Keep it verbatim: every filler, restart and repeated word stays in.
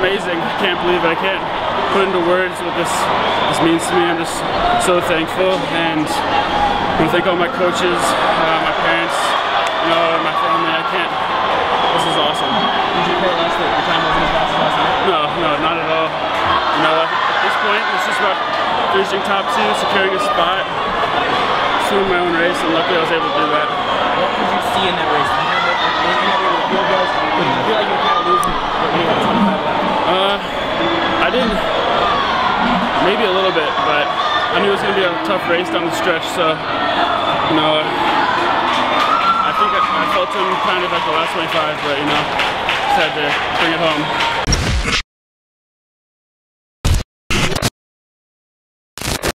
amazing. I can't believe it. I can't put into words what this, this means to me. I'm just so thankful, and I want to thank all my coaches, uh, my parents, you know, and my family. I can't, this is awesome. Did you care less that your time wasn't as fast as last night? No, no, not at all. You know, at this point, it's just about finishing top two, securing a spot, doing my own race, and luckily I was able to do that. What did you see in that race? Did you have anything where the field was? Did you feel like you were kind of losing when you had twenty-five left? Uh, I didn't, maybe a little bit, but I knew it was going to be a tough race down the stretch, so, you know, I think I, I felt him kind of at the last twenty-five, but, you know, just had to bring it home.